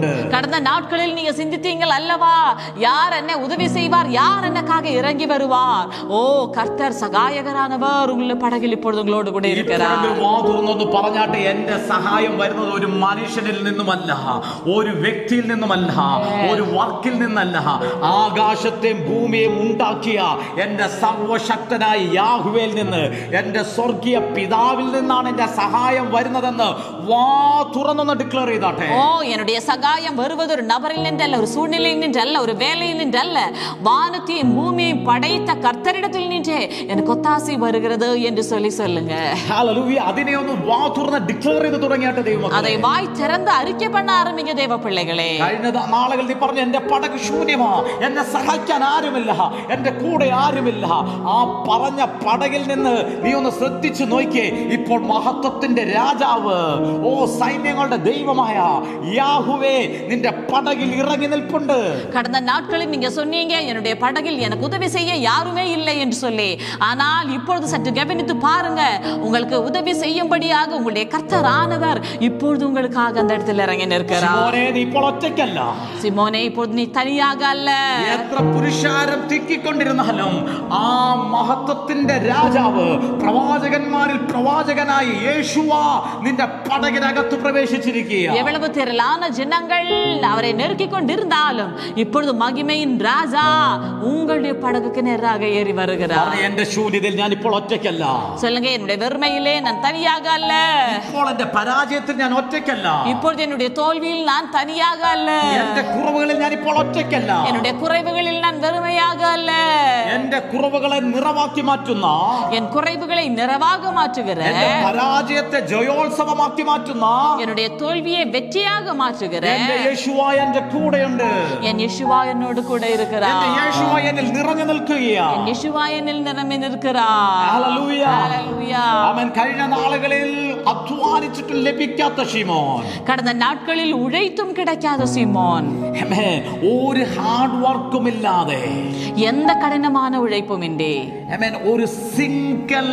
S3: கடந்த நாட்களில் நீங்க சிந்தித்தீங்கள் அல்லவா, யார் என்ன உதவி செய்வார், யார் என்னக்காக இறங்கி வருவார். ஓ, கர்த்தர் സഹായകരാനവർ உங்களுடைய പടകിൽ இப்பொழுது உங்களோடு கூட இருக்கிறார்.
S2: പറഞ്ഞാട്ടെ, എന്റെ സഹായം വരുന്നത് ഒരു മനുഷ്യനിൽ നിന്നുമല്ല, ഒരു വ്യക്തിയിൽ നിന്നുമല്ല, ഒരു വാക്കിൽ നിന്നല്ല, ആകാശത്തെയും ഭൂമിയെയും ഉണ്ടാക്കിയ എന്റെ സർവശക്തനായ യാഹ്വേയിൽ നിന്ന്, എന്റെ സ്വർഗീയ പിതാവിൽ നിന്നാണ് എന്റെ സഹായം വരുന്നതെന്ന് വാ തുറന്നൊന്ന് ഡിക്ലെയർ ചെയ്താട്ടെ.
S3: ഓ, என்னுடைய சகாயம் வருவது ஒரு நபரில் நின்றல்ல, ஒரு சூழ்நிலையில் நின்றல்ல, ஒரு வேலையில் நின்றல்ல, வானத்தையும் பூமியையும் படைத்த கர்த்தரிடத்தில் நின்றே எனக்கு ஒத்தாசை வருகிறது என்று சொல்லுங்க.
S2: ஹalleluya. അതിനെ ഒന്ന് വാ തുറന്ന് ഡിക്ലെയർ ചെയ്തു തുടങ്ങിയാട്ടെ ദൈവമക്കളെ.
S3: அதை வாய் திறந்து அறிக்கை பண்ண ആരംഭിക്കുക ദൈവ പിള്ളകളെ.
S2: കഴിഞ്ഞ നാളുകളിൽ നീ പറഞ്ഞു, എന്റെ പടക് ശൂന്യമാ, എന്നെ സഹായിക്കാൻ ആരുമില്ല, എന്റെ കൂടെ ആരുമില്ല. ആ പറഞ്ഞ പടകിൽ നിന്ന് നീ ഒന്ന് ശ്രദ്ധിച്ചു നോക്കിയേ. ഇപ്പോൾ മഹത്വത്തിന്റെ രാജാവ്, ഓ സൈന്യങ്ങളുടെ ദൈവമായ യാഹ്വേ നിന്റെ പടകിൽ ഇറങ്ങി നിൽപ്പുണ്ട്.
S3: கடந்த நாட்களில் நீங்க சொன்னீங்க, என்னுடைய படகில் எனக்கு உதவி செய்ய யாருமே இல்லை என்று சொல்லி. ஆனால் இப்பொழுது சற்று கவனித்து பாருங்க, உங்களுக்கு உதவி செய்யும்படியாக உங்களுடைய கர்த்தரானவர் இப்பொழுது உங்களுக்காக அந்த இடத்தில் இறங்கி நிற்கிறார்.
S2: സിമോനേ, നീ ഇപ്പോൾ ഒറ്റയ്ക്കല്ല.
S3: സിമോനേ, இப்பொழுது നീ തനിയാക അല്ല.
S2: എത്ര പുരുഷാരം തിക്കിക്കൊണ്ടിരുന്നാലും ആ മഹത്വത്തിന്റെ രാജാവ്, പ്രവാചകന്മാരിൽ പ്രവാചകനായി യേശുവ നിന്റെ പടകിനകത്ത് പ്രവേശിച്ചിരിക്കുക.
S3: எவ்வளவு திரளான ஜனங்கள் அவரை நெருக்கிக் கொண்டிருந்தாலும் இப்பொழுது மகிமையின் ராஜா உங்களுடைய படகுக்கு நேராக ஏறி வருகிறார்.
S2: എന്റെ ശൂന്യതയിൽ ഞാൻ ഇപ്പോൾ ഒറ്റയ്ക്കല്ല.
S3: சொல்லுங்க, என்னுடைய வெறுமையிலே நான் தனியாக அல்ல.
S2: ഇപ്പോൾ എന്റെ പരാജയത്തിൽ ഞാൻ ഒറ്റയ്ക്കല്ല.
S3: இப்பொழுது என்னுடைய தோல்வியில் நான் தனியாக அல்ல.
S2: എന്റെ കുറവുകളിൽ ഞാൻ ഇപ്പോൾ ഒറ്റയ്ക്കല്ല.
S3: என்னுடைய குறைவுகளில் நான் வெறுமையாக அல்ல.
S2: എന്റെ കുറവുകളെ നിറവാക്കി മാറ്റുന്ന,
S3: என் குறைவுகளை நிறைவாக மாற்றுகிற,
S2: എന്റെ പരാജയത്തെ ജയോത്സവമാക്കി മാറ്റുന്ന
S3: என்னுடைய தோல்வியை வெற்றியாக மாற்றுகிற
S2: എന്റെ യേശുവ എന്റെ കൂടെയുണ്ട്.
S3: என் யேசுவா என்னோடு கூட இருக்கிறார்.
S2: എന്റെ യേശുവ എന്നിൽ നിറഞ്ഞു നിൽക്കുകയാണ്.
S3: என் யேசுவா എന്നിൽ നിറഞ്ഞു നിൽக்கிறார்.
S2: ഹല്ലേലൂയ.
S3: ഹല്ലേലൂയ.
S2: ആമേൻ. കഴിഞ്ഞ നാളുകളിൽ അധ്വാനിച്ചിട്ടും ലഭിക്കാത്ത ശിമോൻ,
S3: கடந்த நாட்களில் உழைத்தும் கிடைக்காத சீமோன்,
S2: ആമേൻ, ഒരു ഹാർഡ് വർക്കും ഇല്ലാതെ,
S3: எந்த കഠിനமான ഉழைപ്പുമിன்றி,
S2: ആമേൻ, ഒരു സിംഗിൾ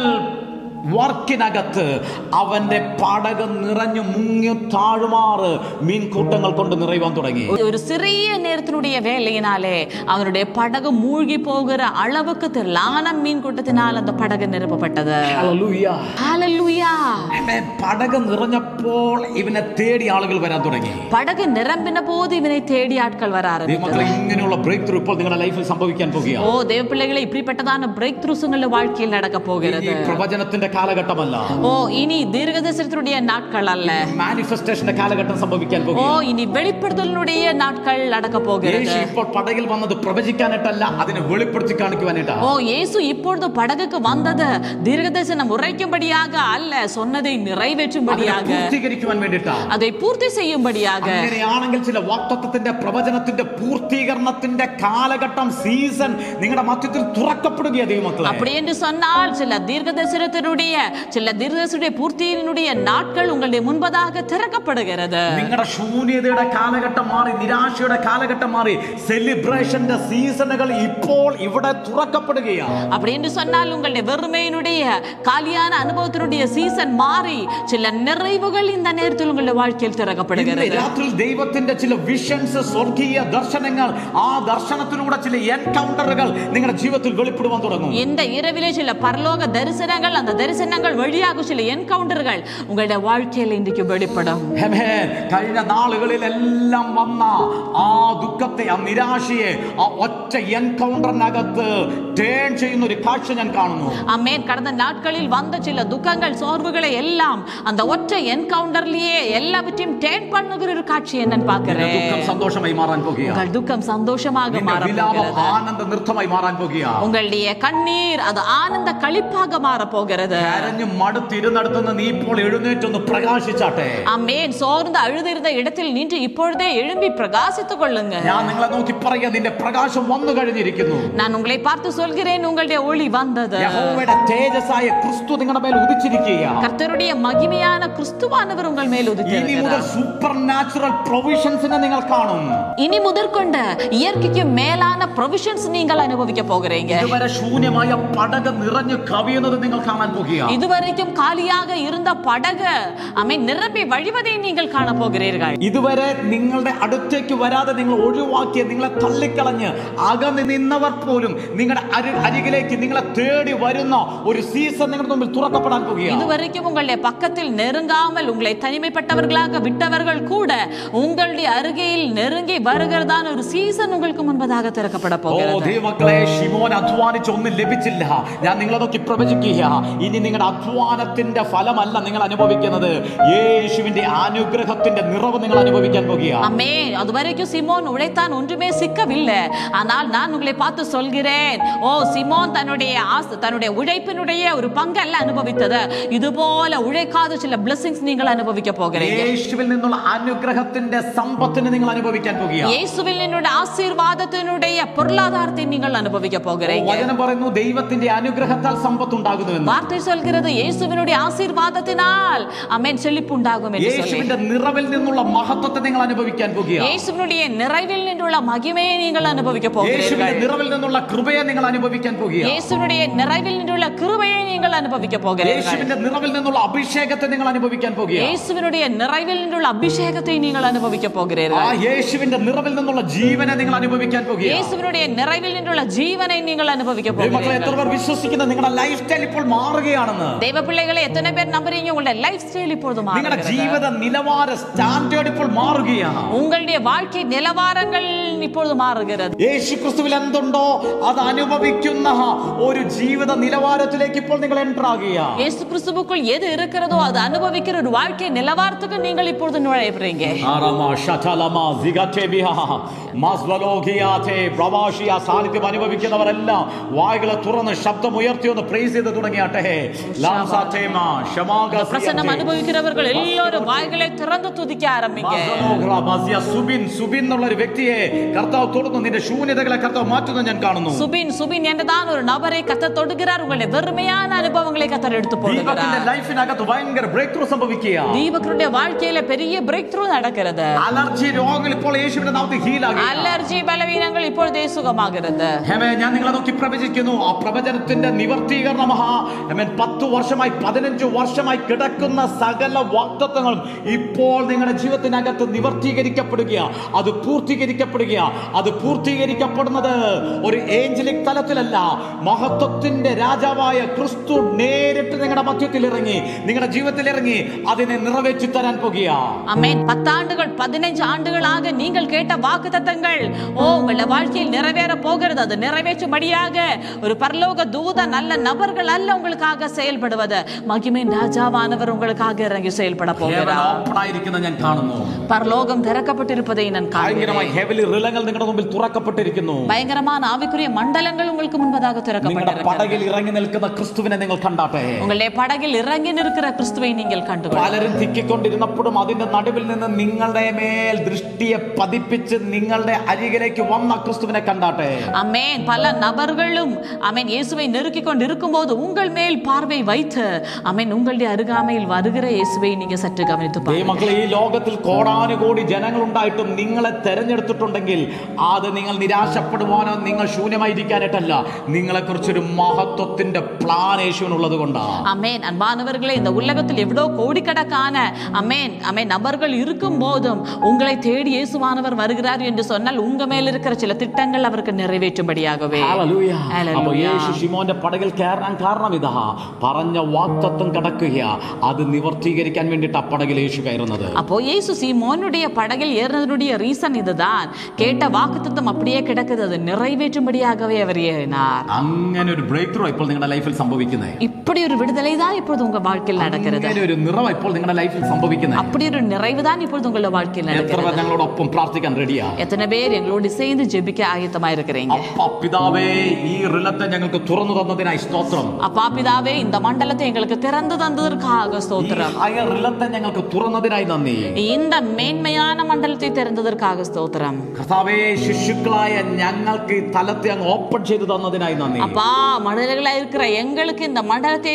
S2: വർക്കിനകത്ത് അവന്റെ പടക് നിറഞ്ഞു മുങ്ങി താഴുമാറ് മീൻകൂട്ടങ്ങൾ കൊണ്ട് നിറയുവാൻ തുടങ്ങി.
S3: ஒரு சிறிய நேரத்தினுடைய வேலையினாலே அவனுடைய படகு மூழ்கி போகிற அளவுக்கு திரளான மீன் கூட்டத்தினால் அந்த படகு நிரப்பப்பட்டது.
S2: ഹല്ലേലൂയ.
S3: ഹല്ലേലൂയ.
S2: ആമേൻ. പടക് നിറഞ്ഞപ്പോൾ ഇവനെ തേടി ആളുകൾ വരാൻ തുടങ്ങി.
S3: പടക് നിറമ്പിന പോത് ഇവനെ തേടി ആட்கள் വര ആരംഭിച്ചു.
S2: ഇങ്ങനെയുള്ള ബ്രേക്ക് ത്രൂ ഇപ്പോൾ നിങ്ങളുടെ ലൈഫിൽ സംഭവിക്കാൻ പോകുകയാണ്.
S3: ഓ ദൈവപിള്ളകളെ, இப்படிப்பட்டதான பிரேக் த்ரூஸ் உங்களுடைய வாழ்க்கையில் நடக்க போகிறது.
S2: ഈ പ്രവചനത്തിന്റെ കാലഘട്ടമല്ല.
S3: ഓ, ഇനി ദീർഘദർശനത്തിനുடைய നാட்கள் அல்ல.
S2: മാനിഫെസ്റ്റേഷന്റെ കാലഘട്ടം സംഭവിക്കാൻ
S3: ഓ,
S2: പോകുകയാണ്.
S3: ഇനി വെളിപ്പെടുത്തലിനുடைய നാட்கள் നടக்க പോകുகிறது.
S2: യേശു ഇപ്പോൾ പടകിൽ വന്നത് പ്രവചിക്കാനായിട്ടല്ല, അതിനെ വെളിപ്പെടുത്തി കാണിക്കുവാനായിട്ടാണ്.
S3: ഓ, യേശു இப்பொழுது படகுக்கு வந்தது தீர்க்கதரிசனம் உரைக்கும்படியாக அல்ல, சொன்னதை நிறைவேற்றும்படியாக,
S2: പൂർത്തീകരിക്കുവാൻ വേണ്ടിയിട്ടാണ്.
S3: அதை பூர்த்தி செய்யும்படியாக.
S2: അങ്ങനെയാണെങ്കിൽ ചില വാഗ്ദത്തത്തിന്റെ പ്രവചനത്തിന്റെ പൂർത്തീകരണത്തിന്റെ കാലഘട്ടം, സീസൺ നിങ്ങളുടെ മധ്യത്തിൽ തുറക്കപ്പെടുകയാണ് ദൈവമക്കളെ.
S3: அப்படி என்று சொன்னால் சில தீர்க்கதரிசனத்தினுடைய பூர்த்தியினுடைய நாட்கள் உங்களுடைய முன்பதாக திறக்கப்படுகிறது.
S2: നിങ്ങളുടെ ശൂന്യതയുടെ കാലഘട്ടം മാറി, നിരാശയുടെ കാലഘട്ടം മാറി, സെലിബ്രേഷന്റെ സീസണുകൾ ഇപ്പോൾ ഇവിടെ തുറക്കപ്പെടുകയാണ്.
S3: அப்படி என்று சொன்னால் உங்களுடைய வெறுமையினுடைய காலியான அனுபவத்தினுடைய சீசன் மாறி சில நிறைவுகள் இந்த நேரத்தில் உங்களுடைய வாழ்க்கையில் திறக்கப்படுகிறது.
S2: രാത്രിയിൽ ദൈവത്തിന്റെ ചില വിഷൻസ്, സ്വർഗീയ ദർശനങ്ങൾ, ആ ദർശനത്തിലൂടെ ചില എൻകൗണ്ടറുകൾ നിങ്ങളുടെ ജീവിതത്തിൽ വെളിപ്പെടുവാൻ തുടങ്ങും.
S3: இந்த இரவிலே சில பரலோக தரிசனங்கள், அந்த தரிசனங்கள் வழியாக சில என்கவுண்டர்கள் உங்களுடைய வாழ்க்கையில் இன்றைக்கு வெளிப்படும்.
S2: കഴിഞ്ഞ നാളുകളിലെല്ലാം വന്ന ആ ദുഃഖത്തെ, ആ നിരാശയെ, ആ ഒറ്റ എൻകൗണ്ടറിനകത്ത് ടേൺ ചെയ്യുന്ന ഒരു കാഴ്ച ഞാൻ കാണുന്നു.
S3: ആമേൻ. கடந்த நாட்களில் வந்த சில துக்கங்கள், சோர்வுகளை எல்லாம் அந்த ஒற்றை என்கவுண்டர்லயே எல்லாவற்றையும் டேன் பண்ணுகிற ஒரு காட்சியை நான் பார்க்கிறேன்.
S2: ദുഃഖം സന്തോഷമായി മാറാൻ പോകുകയാണ്.
S3: உங்கள் துக்கம் சந்தோஷமாக மாற போகிறது.
S2: ആനന്ദ നൃത്തമായി മാറാൻ പോകുകയാണ്.
S3: உங்களுடைய கண்ணீர் அது ஆனந்த களிப்பாக மாற போகிறது.
S2: കരഞ്ഞു മടുത്തിരുന്നിടത്തുനിന്ന് നീ ഇപ്പോൾ എഴുന്നേറ്റൊന്ന് പ്രകാശിച്ചാട്ടെ.
S3: ആമേൻ. സോർந்து അഴുതിരുന്ന இடத்தில் நின்று இப்பொழுதே எழும்பி பிரகாசித்துக் கொள்ளுங்க.
S2: ഞാൻ നിങ്ങളെ നോക്കി പറയാ, നിന്റെ പ്രകാശം വന്നു കഴിഞ്ഞിരിക്കുന്നു.
S3: நான் உங்களை பார்த்து சொல்கிறேன், உங்களுடைய ஒளி வந்தது.
S2: യഹോവയുടെ തേജസ്സായ ക്രിസ്തു നിങ്ങളുടെ മേൽ ഉദിച്ചിരിക്കുകയാണ്.
S3: കർത്തരുடைய മഹിമயான ക്രിസ്തുവാനவர் ഉங்கள் മേൽ
S2: ഇനി
S3: ഉദിച്ചിരിക്കുന്നു.
S2: മുതൽ സൂപ്പർ നാച്ചുറൽ പ്രൊവിഷൻസിനെ നിങ്ങൾ കാണും.
S3: இனி முதற்கொண்டு இயற்கைக்கு மேலான ப்ரொவிஷன்ஸ் நீங்கள் அனுபவிக்க போகிறீங்க.
S2: ഇതുവരെ ശൂന്യമായ പടക് നിറഞ്ഞു കവിയുന്നത് നിങ്ങൾ കാണാൻ പോകുക. போகியா.
S3: இதுவரைக்கும் காலியாக இருந்த படகு ஆமென் நிரம்பி வழிவதை நீங்கள் காண போகிறீர்கள்.
S2: ഇതുവരെ നിങ്ങളുടെ അടുത്തേക്ക് വരാതെ നിങ്ങൾ ഒഴിവാക്കിയ, നിങ്ങളെ തള്ളിക്കളഞ്ഞ് അകന്ന് നിന്നവർ പോലും നിങ്ങളുടെ അരികിലേക്ക് നിങ്ങളെ തേടി വരുന്ന ഒരു സീസൺ നിങ്ങളുടെ മുമ്പിൽ തുറക്കപ്പെടാൻ പോകുകയാണ്.
S3: இதுவரைக்கும் உங்களுடைய பக்கத்தில் நெருங்காமல் உங்களை தனிமைப்பட்டவர்களாக விட்டவர்கள் கூட உங்களுடைய அருகில் நெருங்கி வருகிறதான ஒரு சீசன் உங்களுக்கு முன்பதாக திறக்கப்பட போகிறது.
S2: ദൈവമക്കളെ, ശിമോൻ അധ്വാനിച്ച് ഒന്നും ലഭിച്ചില്ല. ഞാൻ നിങ്ങളെ നോക്കി പ്രവചിക്കുക, ഇനി നിങ്ങളുടെ അധ്വാനത്തിന്റെ ഫലമല്ല നിങ്ങൾ അനുഭവിക്കുന്നത്, യേശുവിന്റെ അനുഗ്രഹത്തിന്റെ നിറവ് നിങ്ങൾ അനുഭവിക്കാൻ പോകുകയാണ്.
S3: ஆமென். அதுவரைக்கும் சிமோன் உழைத்தான், ஒன்றுமே சிக்கவில்லை. ஆனால் நான் உங்களை பார்த்து சொல்கிறேன், ஓ சிமோன் தன்னுடைய உழைப்பினுடைய ஒரு பங்கல்ல அனுபவித்தது, இதுபோல உழைக்காத சில blessings நீங்கள் அனுபவிக்க போகிறீங்க.
S2: യേശുവിൽ നിന്നുള്ള അനുഗ്രഹത്തിന്റെ സമ്പത്തിനെ നിങ്ങൾ അനുഭവിക്കാൻ പോകുകയാണ്.
S3: യേശുവിൽ നിന്നുള്ള ആശീർവാദത്തിനുடைய പൊരുளாதாரத்தை நீங்கள் அனுபவிக்க போகிறீங்க.
S2: വചനം പറയുന്നു ദൈവത്തിന്റെ അനുഗ്രഹത്താൽ സമ്പത്ത് ഉണ്ടാകുന്നുവെന്ന്.
S3: വാർത്ത சொல்கிறது യേശുവിനുடைய ആശീർവാദത്തിനാൽ ആമേൻ செழிப்பு ഉണ്ടാകും എന്ന്.
S2: യേശുവിന്റെ നിറവിൽ നിന്നുള്ള മഹത്വത്തെ നിങ്ങൾ അനുഭവിക്കാൻ പോകുകയാണ്.
S3: യേശുവിനുடைய நிறைவில் നിന്നുള്ള മഹിമയെ നിങ്ങൾ അനുഭവിக்க പോകുகிறீர்கள்.
S2: യേശുവിന്റെ നിറവിൽ നിന്നുള്ള കൃപയെ നിങ്ങൾ അനുഭവിക്കാൻ പോകുകയാണ്.
S3: യേശുവിനുடைய நிறைவில் നിന്നുള്ള കൃപയെ നിങ്ങൾ അനുഭവിக்க പോകുகிறீர்கள்.
S2: യേശുവിന്റെ നിറവിൽ നിന്നുള്ള അഭിഷേകത്തെ നിങ്ങൾ അനുഭവിക്കാൻ പോകുകയാണ്.
S3: യേശുവിനുடைய நிறைவில் നിന്നുള്ള അഭിഷേകത്തെ നിങ്ങൾ അനുഭവിக்க പോകുகிறீர்கள்.
S2: ആ യേശുവിന്റെ നിറവിൽ നിന്നുള്ള ജീവനെ നിങ്ങൾ അനുഭവിക്കാൻ പോകുകയാണ്.
S3: യേശുവിനുடைய நிறைவில் നിന്നുള്ള ജീവനെ നിങ്ങൾ അനുഭവിக்க പോകുகிறீர்கள்.
S2: എത്ര പേർ വിശ്വസിക്കുന്ന നിങ്ങളുടെ ലൈഫ് സ്റ്റൈൽ ഇപ്പോൾ മാറുകയാണെന്ന്?
S3: ദൈവപിള്ളകളെ എത്ര പേർ നമ്പുறீங்க உங்களுடைய லைஃப் ஸ்டைல் இப்பொழுது மாறுகிறது.
S2: നിങ്ങളുടെ ജീവിത നിലവാര സ്റ്റാൻഡേർഡ് ഇപ്പോൾ മാറുകയാണ്.
S3: உங்களுடைய வாழ்க்கை நிலவாரங்கள் இப்பொழுது மாறுகிறது.
S2: യേശുക്രിസ്തുവിൽ എന്തുണ്ടോ അത് അനുഭവിക്കുന്ന ഒരു ജീവിത നിലവാരത്തിലേക്ക് ഇപ്പോൾ നിങ്ങൾ എൻടർ ആകുകയാണ്.
S3: യേശു ക്രിസ്തുவுக்குள் எது இருக்கிறதோ அது அனுபவிக்கிற ஒரு வாழ்க்கை நிலவாரத்துக்கு நீங்கள் இப்பொழுது நுழையறீங்க.
S2: ആരാമാ ശതലമാ സിഗറ്റേബിഹാ മസ്വലോഗിയാതേ പ്രവാശിയ സാന്നിധ്യം അനുഭവിക്കുന്നവരെല്ലാം വായ്കളെ തുറന്ന് ശബ്ദം ഉയർത്തി ഒന്ന് പ്രൈസ് ചെയ്തു തുടങ്ങിയാട്ടെ. ലാംസാതേമാ ശമാഗ
S3: പ്രസന്നം അനുഭവിക്കുന്നവர்கள் എല്ലാവരും വായ്കളെ തുറന്ന് തുതിക്കാൻ ആരംഭിക്കുക.
S2: സുബിൻ എന്നുള്ള ഒരു വ്യക്തിയെ കർത്താവ് തൊടുന്നു. നിന്റെ ശൂന്യതകളെ കർത്താവ് മാറ്റുന്നത് ഞാൻ കാണുന്നു.
S3: സുബിൻ എന്നതാണ് ഒരു നബരെ കർത്താവ് തൊടുகிறார். உங்களுடைய வெறுமையான അനുഭവങ്ങളെ കർത്താവ് എടുത്തു പോകുகிறார்.
S2: ദീപകന്റെ ലൈഫിനകത്ത് ഭയങ്കര ബ്രേക്ക് ത്രൂ സംഭവിക്കുക.
S3: ദീപകരുടെ வாழ்க்கையில பெரிய பிரேக் த்ரூ நடக்கிறது.
S2: അലർജി രോഗങ്ങൾ ഇപ്പോൾ യേശുവിന്റെ നാമത്തിൽ ഹീൽ ആകുന്നു.
S3: അലർജി ബലവീനങ്ങൾ ഇപ്പോൾ സുഖമാകുന്നത്.
S2: ആമേൻ. ഞാൻ നിങ്ങളെ നോക്കി പ്രവചിക്കുന്നു, ആ പ്രവചനത്തിന്റെ നിവർത്തീകരണം 10 വർഷമായി 15 വർഷമായി കിടക്കുന്ന സകല വാഗ്ദത്തങ്ങളും ഇപ്പോൾ നിങ്ങളുടെ ജീവിതത്തിനകത്ത് നിവർത്തീകരിക്കപ്പെടുക, അത് പൂർത്തീകരിക്കപ്പെടുക. അത് പൂർത്തീകരിക്കപ്പെടുന്നത് ഒരു ഏഞ്ചലിക് തലത്തിലല്ല, മഹത്വത്തിന്റെ രാജാവായ ക്രിസ്തു നേരിട്ട് നിങ്ങളുടെ മധ്യത്തിൽ ഇറങ്ങി, നിങ്ങളുടെ ജീവിതത്തിൽ ഇറങ്ങി അതിനെ നിറവേറ്റി തരാൻ പോകുക.
S3: ആമേൻ. 10 ആണ്ടുകൾ 15 ஆண்டுகளாக நீங்கள் கேட்ட வாக்குத்தத்தங்கள் உங்களுடைய வாழ்க்கையில் நிறைவேற போகிறது. அது நிறைவேற்றும்படியாக ஒரு பரலோக தூதன் நல்ல நபர்கள் அல்ல உங்களுக்காக செயல்படுவது, மகிமையின் ராஜாவானவர் உங்களுக்காக இறங்கி செயல்பட போகிறார்.
S2: ഞാൻ കാണുന്നു.
S3: പരലോകം திறக்கப்பட்டிருப்பதை நான்
S2: കാണിക്കുന്നു. ഹെവൻലി റിലങ്ങൾ നിങ്ങളുടെ മുമ്പിൽ തുറക്കപ്പെട്ടിരിക്കുന്നു.
S3: ഭയങ്കരമായ ആവിക്കുரிய മണ്ഡലങ്ങൾ உங்களுக்கு മുൻപാக திறக்கப்பட்டிருக்கிறது.
S2: പടകിൽ ഇറങ്ങി നിൽക്കുന്ന ക്രിസ്തുവിനെ നിങ്ങൾ കണ്ടാട്ടെ.
S3: உங்களுடைய படகில் இறங்கி நிற்கிற கிறிஸ்துவை நீங்கள் கண்டுകൊള്ളുക.
S2: പലരും തിക്കിക്കൊണ്ടിരുന്നപ്പോഴും അതിന്റെ നടുവിൽ നിന്ന് നിങ്ങളുടെ മേൽ ദൃഷ്ടിയെ പതിപ്പിച്ച് നിങ്ങളുടെ അരികിലേക്ക് വന്ന ക്രിസ്തുവിനെ കണ്ടാട്ടെ.
S3: ആമേൻ. പല നബர்களும் ആമേൻ യേശുவை நெருக்கிக் கொண்டு இருக்கும்போது உங்கள் மேல் பார்வை வைத்து ആമേൻ உங்களுடைய അരുകാമയിൽ വരുகிற യേശുவை நீங்க சற்று கவனித்து பாருங்க.
S2: മക്കളെ, ഈ ലോകത്തിൽ കോടാനുകോടി ജനങ്ങൾ ഉണ്ടായിട്ടും നിങ്ങളെ തെരഞ്ഞെടുത്തിട്ടുണ്ടെങ്കിൽ അത് നിങ്ങൾ നിരാശപ്പെടുവാനോ നിങ്ങൾ ശൂന്യമായിരിക്കാനായിട്ടല്ല, നിങ്ങളെ കുറിച്ചൊരു മഹത്വത്തിന്റെ പ്ലാൻ യേശുവിനുള്ളത് കൊണ്ടാണ്.
S3: ആമേൻ. அன்பானவர்களே, இந்த உலகத்தில் எவ்வளோ கோடிக்கணக்கான ஆமேன் ஆமேன் நபர்கள் இருக்கும் போதும் உங்களை தேடி இயேசுவானவர் வருகிறார் என்று சொன்னால் உங்க மேல் இருக்கிற சில திட்டங்கள் அவருக்கு நிறைவேற்றும்படியாகவே.
S2: ഹല്ലേലൂയ. അപ്പോൾ യേശു ശിമോന്റെ പടകിൽ കയറാൻ കാരണം ഇതാ, പറഞ്ഞ വാഗ്ദത്തം കിടക്കുക, അത് നിവർത്തീകരിക്കാൻ വേണ്ടിയിട്ട് ആ പടകിൽ യേശു കയറുന്നത്.
S3: அப்போ இயேசு சீமோனுடைய படகில் ஏறினதுடைய ரீசன் இதுதான். கேட்ட வாக்குத்தத்தம் அப்படியே கிடக்குது, அது நிறைவேற்றும்படியாகவே அவர் ஏறினார்.
S2: അങ്ങനെ ഒരു ബ്രേക്ക് ത്രൂ ഇപ്പോൾ നിങ്ങളുടെ ലൈഫിൽ സംഭവിക്കുന്നത്.
S3: இப்படி ஒரு விடுதலை தான் இப்பொழுது உங்க வாழ்க்கையில் நடக்கிறது.
S2: അങ്ങനെ ഒരു നിറവ് ഇപ്പോൾ നിങ്ങളുടെ ലൈഫിൽ സംഭവിക്കുന്നത്.
S3: அப்படி ഒരു நிறைவு தான் இப்பொழுது உங்க வாழ்க்கையில் நடக்கிறது.
S2: എത്ര ഞങ്ങളോടൊപ്പം പ്രാർത്ഥിക്കാൻ റെഡിയാ?
S3: எத்தனை பேர் எங்களோடு சேர்ந்து ஜெபிக்க ஆயத்தமா இருக்கிறீங்க?
S2: அப்பா பிதாவே, ഈ റിലത്തെ ഞങ്ങൾക്ക് തുറന്നു തന്നതിനായി സ്തോത്രം.
S3: அப்பா பிதாவே, இந்த மண்டலத்தை எங்களுக்கு திறந்து தந்ததற்காக ஸ்தோத்திரம்.
S2: ഈ റിലത്തെ ഞങ്ങൾക്ക് തുറന്നതിനായി നന്ദി.
S3: இந்த மேன்மையான மண்டலத்தை திறந்ததற்காக ஸ்தோத்திரம்.
S2: കർത്താവേ, ശിശുക്കളായ ഞങ്ങൾക്ക് ഈ തലത്തെ അങ്ങ് ഓപ്പൺ ചെയ്തു തന്നതിനായി നന്ദി.
S3: அப்பா, மடல்களா இருக்கிற எங்களுக்கு இந்த மண்டலத்தை திறந்து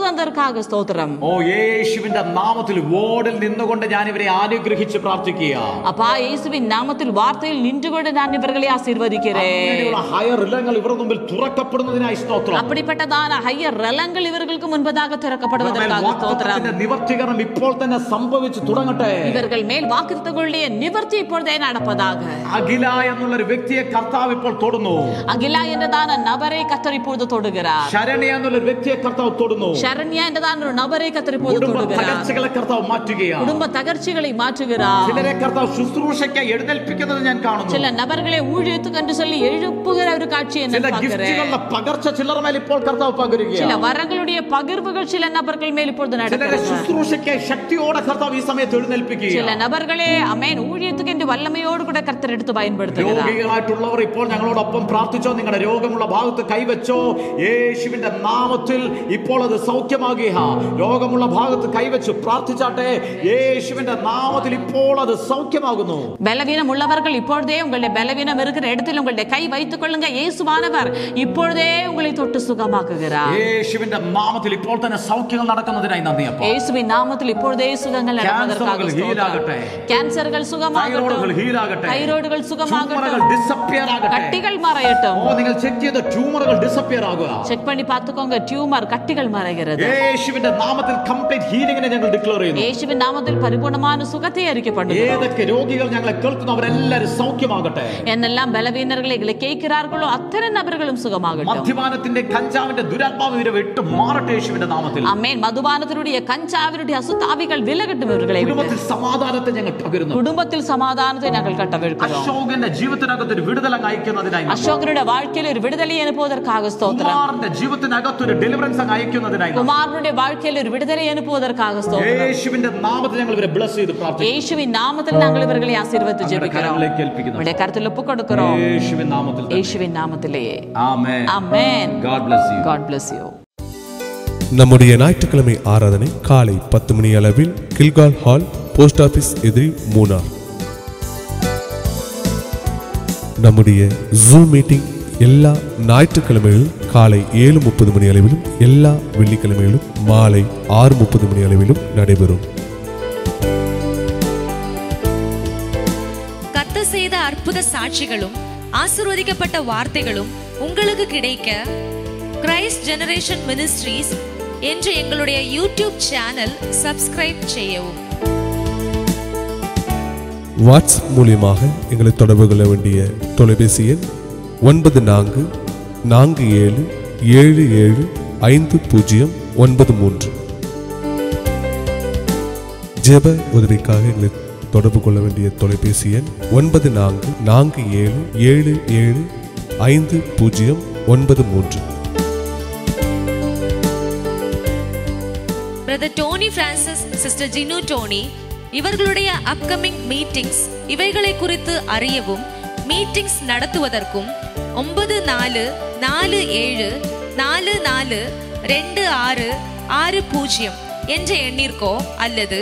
S3: தந்ததற்காக ஸ்தோத்திரம்.
S2: ഓ യേശുവിന്റെ നാമത്തിൽ വാർഡിൽ നിന്നുകൊണ്ട് ഞാൻ ഇവരെ അനുഗ്രഹിച്ച് പ്രാർത്ഥിക്കുക.
S3: அப்பா இயேசுவின் நாமத்தில் வார்த்தையில் நின்று கொண்டு நான் இவர்களை ஆசீர்வதிக்கிறேன்.
S2: അങ്ങനെയുള്ള ഹയർ ഇലങ്ങൾ ഇവരുടെ മുമ്പിൽ തുറക്കപ്പെടുന്നതിനായി സ്തോത്രം.
S3: அப்படிப்பட்டதான ஹையர் ரலங்கள் இவர்களுக்கு முன்பதாக திறக்கப்படுவதற்காக ஸ்தோத்திரம்.
S2: നിവർത്തികരണം ഇപ്പോൾ തന്നെ സംഭവിച്ചു തുടങ്ങട്ടെ.
S3: இவர்கள் மேல் வாக்குத்தத்தங்களுடைய நிவர்த்தி இப்பொழுதே நடப்பதாக.
S2: അഖില എന്നുള്ള ഒരു വ്യക്തിയെ കർത്താവ് ഇപ്പോൾ തൊടുന്നു.
S3: அகிலா என்றதான நபரை கர்த்தர் இப்பொழுது தொடுகிறார்.
S2: ശരണ്യ എന്നുള്ള ഒരു വ്യക്തിയെ കർത്താവ് തൊടുന്നു.
S3: ശരണ്യ என்றதான ஒரு நபரை கர்த்தர் இப்பொழுது தொடுகிறார்.
S2: തകർച്ചകളെ കർത്താവ് മാറ്റുകയാണ്.
S3: குடும்ப தகர்ச்சிகளை மாற்றுகிறார்.
S2: ചിലരെ കർത്താവ് ശുശ്രൂഷയ്ക്ക് എഴുന്നേൽപ്പിക്കുന്നത് ഞാൻ കാണുന്നു.
S3: ചില നബർകളെ ഊഴിയத்துக்கு என்று சொல்லி எழுப்புகிற ഒരു കാഴ്ചയെ ഞാൻ பார்க்கிறேன்.
S2: ചില ഗിഫ്റ്റുകളുടെ പകർച്ച ചിലർ മേൽ ഇപ്പോൾ കർത്താവ് പകരുകയാണ്.
S3: ചില വരങ്ങളുടെ പകർവുകൾ ചില നബർകൾ മേൽ ഇപ്പോൾ നടക്കുന്നു.
S2: ശുശ്രൂഷയ്ക്ക് ശക്തിയോടെ കർത്താവ് ഈ സമയത്ത് എഴുന്നേൽപ്പിക്കുകയാണ്.
S3: ചില നബർകളെ ആമേൻ ഊഴിയத்துக்கு என்று വല്ലമയോട് കൂടെ കർത്തർ എടുത്ത് பயன்படுത്തുகிறார்.
S2: രോഗികളായിട്ടുള്ളവർ ഇപ്പോൾ ഞങ്ങളോടൊപ്പം പ്രാർത്ഥിച്ചോ, നിങ്ങളുടെ രോഗമുള്ള ഭാഗത്ത് കൈവച്ചോ. യേശുവിന്റെ നാമത്തിൽ ഇപ്പോൾ അത് സൗഖ്യമാകുക. രോഗമുള്ള ഭാഗത്ത് കൈവച്ചു പ്രാർത്ഥിച്ചാട്ടെ. യേശുവിന്റെ നാമത്തിൽ ഇപ്പോൾ അത് സൗഖ്യമാകുന്നു.
S3: ബലവീനം ഉള്ളവர்கள் இப்பொழுதே உங்களுடைய பலவீனம் இருக்கிற இடத்தில் உங்களுடைய கை வைத்துக் கொள்ளுங்க. இயேசுவானவர் இப்பொழுதே உங்களை தொட்டு சுகமாக்குகிறார்.
S2: യേശുവിന്റെ നാമത്തിൽ ഇപ്പോൾ തന്നെ സൗഖ്യങ്ങൾ നടക്കുന്നതിനായി നന്ദി അപ്പാ.
S3: യേശുവിൻ നാമത്തിൽ ഇപ്പോഴേ സുഖങ്ങൾ നടക്കുന്നതിനായി
S2: ഹീലാകട്ടെ.
S3: ക്യാൻസറുകൾ സുഖമാകട്ടെ.
S2: ഹീലാകട്ടെ.
S3: തൈറോയിഡുകൾ സുഖമാകട്ടെ.
S2: ഡിസപ്പിയർ ആകട്ടെ.
S3: കട്ടികൾ മറയട്டும்.
S2: ഓ നിങ്ങൾ ചെക്ക് ചെയ്ത ട്യൂമറുകൾ ഡിസപ്പിയർ ആകുക.
S3: ചെക്ക് பண்ணி பார்த்துக்கோங்க. ട്യൂമർ കട്ടികൾ മറയുகிறது.
S2: യേശുവിന്റെ നാമത്തിൽ കംപ്ലീറ്റ് ഹീലിംഗിനെ ഞങ്ങൾ ഡിക്ലെയർ ചെയ്യുന്നു.
S3: യേശുവിൻ നാമത്തിൽ പരിപൂർണ്ണമായ സുഖത്തെ അറിയിക്കപ്പെടുന്നു.
S2: ഏതൊക്കെ രോഗികൾ ഞങ്ങളെ കേൾക്കുന്നു അവരെല്ലാവരും സൗഖ്യമാകട്ടെ.
S3: എന്നെല്ലാം ബലവീനർകളെ കേൾക്കുകയാர்களோ അത്തരം നബറുകളും സുഖമാകട്ടെ.
S2: മദ്യപാനത്തിന്റെ കഞ്ചാവിന്റെ ദുരാത്മാവ് ഇവരെ വിട്ടു മാറട്ടെ യേശുവിന്റെ നാമത്തിൽ.
S3: ആമേൻ. മദ്യപാനത്തിനുடைய കഞ്ചാവിനുடைய അസുത്താവികൾ വിലകട്ടും ഇവരുടെ
S2: കുടുംബത്തിൽ സമാധാനത്തെ ഞങ്ങൾ പകരുന്നു.
S3: കുടുംബത്തിൽ സമാധാനത്തെ ഞങ്ങൾ കട്ടവെടുക്കുന്നു.
S2: അശോകന്റെ ജീവിതത്തിനകത്ത് ഒരു വിടുതൽ അയക്കുന്നതിനായി.
S3: അശോകരുടെ வாழ்க்கையில் ഒരു വിടുതலை അനുഭവതற்காக സ്തോത്രം.
S2: കുമാരന്റെ ജീവിതത്തിനകത്ത് ഒരു ഡെലിവറൻസ് അയക്കുന്നതിനായി.
S3: കുമാരന്റെ வாழ்க்கையில் ഒരു വിടുതலை അനുഭവതற்காக സ്തോത്രം.
S2: യേശുവിന്റെ നാമത്തിൽ ഞങ്ങൾ ഇവരെ ബ്ലെസ് ചെയ്തു പ്രാർത്ഥിക്കുന്നു.
S3: യേശുവിൻ നാമത്തിൽ ഞങ്ങൾ ഇവരെ ആശീർവദിച്ച് ജപിക്കുന്നു. നമ്മുടെ കരത്തിൽ ഒപ്പുകൊടുക്കുന്നു.
S2: യേശുവിൻ നാമത്തിൽ.
S3: യേശുവിൻ നാമത്തിലേ.
S2: ആമേൻ.
S3: ആമേൻ.
S2: God bless you.
S3: God bless you.
S4: நம்முடைய ஞாயிற்றுக்கிழமை ஆராதனை காலை 10 மணி அளவில் கில்கால் ஹால், போஸ்ட் ஆபீஸ் எதிரி, மூனார். நம்முடைய ஜூம் மீட்டிங் எல்லா ஞாயிற்றுக்கிழமைகளும் காலை 7:30 மணி அளவிலும் எல்லா வெள்ளிக்கிழமைகளும் மாலை 6:30 மணி அளவிலும் நடைபெறும்.
S5: கர்த்தர் செய்த அற்புத சாட்சிகளும் ஆசீர்வதிக்கப்பட்ட வார்த்தைகளும் உங்களுக்கு கிடைக்க கிரைஸ்ட் ஜெனரேஷன் மினிஸ்ட்ரீஸ் என்ற எங்களுடைய யூடியூப் சேனல் சப்ஸ்கிரைப் செய்யவும்.
S4: வாட்ஸ்அப் மூலியமாக எங்களை தொடர்பு கொள்ள வேண்டிய தொலைபேசி எண் 9447775093. ஜெப உதவிக்காக எங்களை தொடர்பு கொள்ள வேண்டிய தொலைபேசி எண் 9447775093.
S5: Brother Tony Francis, sister Jinu Tony இவர்களுடைய அப்கமிங் மீட்டிங்ஸ் இவைகளை குறித்து அறியவும் மீட்டிங்ஸ் நடத்துவதற்கும் 9447442660 என்ற எண்ணிற்கோ அல்லது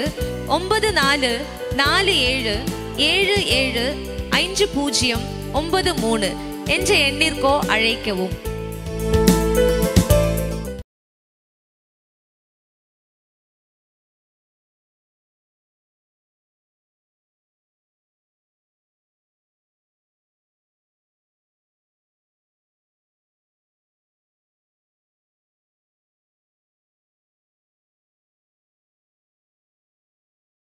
S5: 9447775093 என்ற எண்ணிற்கோ அழைக்கவும்.